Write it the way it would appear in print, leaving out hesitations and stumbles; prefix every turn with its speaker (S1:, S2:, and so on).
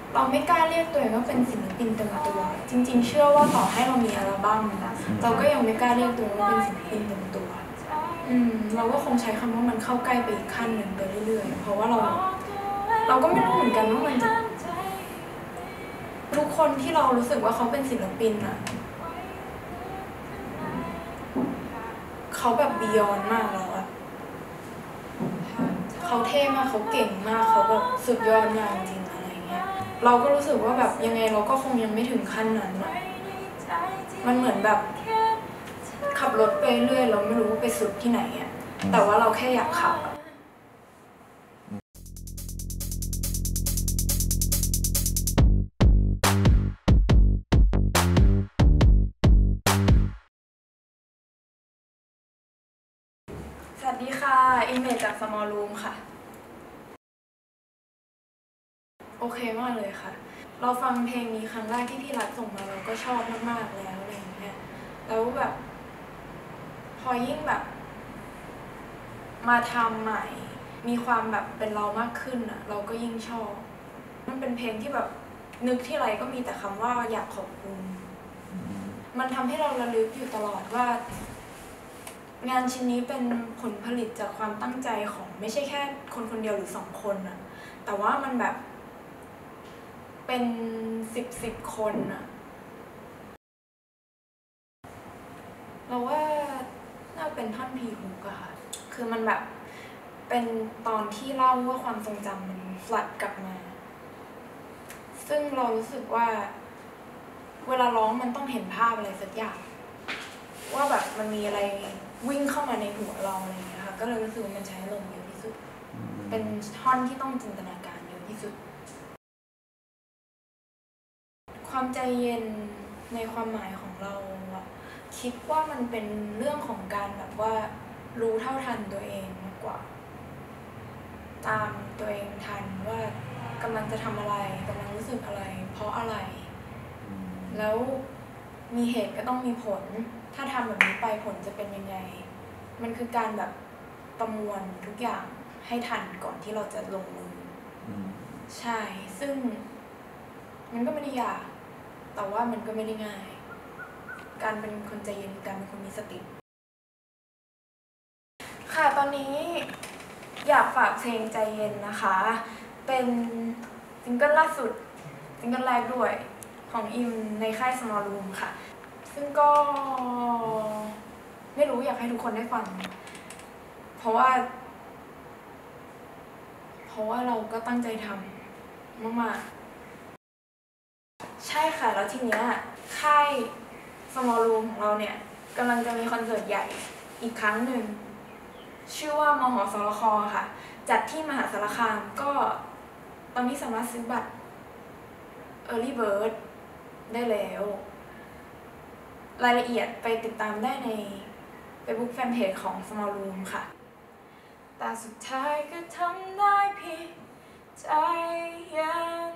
S1: เราไม่กล้าเรียกตัวเองว่าเป็นศิลปินเต็มตัวจริงๆเชื่อว่าต่อให้เรามีอัลบั้มนะเราก็ยังไม่กล้าเรียกตัวเองว่าเป็นศิลปินเต็มตัวเราก็คงใช้คำว่ามันเข้าใกล้ไปอีกขั้นหนึ่งไปเรื่อยๆเพราะว่าเราก็ไม่รู้เหมือนกันว่ามันจะทุกคนที่เรารู้สึกว่าเขาเป็นศิลปินอะเขาแบบบียอนมากแล้วอะเขาเท่มากเขาเก่งมากเขาแบบสุดยอดมากจริงอะไรเงี้ยเราก็รู้สึกว่าแบบยังไงเราก็คงยังไม่ถึงขั้นนั้นอะมันเหมือนแบบขับรถไปเรื่อยเราไม่รู้ว่าไปสุดที่ไหนอะแต่ว่าเราแค่อยากขับสวัสดีค่ะอิมเมจจาก Small Room ค่ะโอเคมากเลยค่ะเราฟังเพลงนี้ครั้งแรกที่พี่รัฐส่งมาเราก็ชอบมากๆแล้วอะไรอย่างเงี้ยแล้วแบบพอยิ่งแบบมาทำใหม่มีความแบบเป็นเรามากขึ้นอ่ะเราก็ยิ่งชอบมันเป็นเพลงที่แบบนึกที่ไรก็มีแต่คำว่าอยากขอบคุณมันทำให้เราระลึกอยู่ตลอดว่างานชิ้นนี้เป็นผลผลิตจากความตั้งใจของไม่ใช่แค่คนคนเดียวหรือ2 คนอ่ะแต่ว่ามันแบบเป็นสิบคนอะเราว่าน่าเป็นท่อนพีฮุกอะค่ะคือมันแบบเป็นตอนที่เล่าว่าความทรงจำมันฟลัดกลับมาซึ่งเรารู้สึกว่าเวลาร้องมันต้องเห็นภาพอะไรสักอย่างว่าแบบมันมีอะไรวิ่งเข้ามาในหัวเราอะไรอย่างเงี้ยค่ะก็เลยรู้สึกว่ามันใช้ลมเยอะที่สุดเป็นท่อนที่ต้องจินตนาการเยอะที่สุดความใจเย็นในความหมายของเราอะคิดว่ามันเป็นเรื่องของการแบบว่ารู้เท่าทันตัวเองมากกว่าตามตัวเองทันว่ากำลังจะทำอะไรกำลังรู้สึกอะไรเพราะอะไรแล้วมีเหตุก็ต้องมีผลถ้าทำแบบนี้ไปผลจะเป็นยังไงมันคือการแบบประมวลทุกอย่างให้ทันก่อนที่เราจะลงมือใช่ซึ่งมันก็ไม่ได้ยากแต่ว่ามันก็ไม่ได้ง่ายการเป็นคนใจเย็นการเป็นคนมีสติค่ะตอนนี้อยากฝากเพลงใจเย็นนะคะเป็นซิงเกิลล่าสุดซิงเกิลแรกด้วยของอิมในค่าย Small Room ค่ะซึ่งก็ไม่รู้อยากให้ทุกคนได้ฟังเพราะว่าเราก็ตั้งใจทำมากๆใช่ค่ะแล้วทีเนี้ยค่าย Small Room ของเราเนี่ยกำลังจะมีคอนเสิร์ตใหญ่อีกครั้งหนึ่งชื่อว่ามหสรค.ค่ะจัดที่มหาสารคามก็ตอนนี้สามารถซื้อบัตร Early Bird ได้แล้วรายละเอียดไปติดตามได้ใน Facebook Fanpage ของ Small Room ค่ะแต่สุดท้ายก็ทำได้เพียงใจเย็น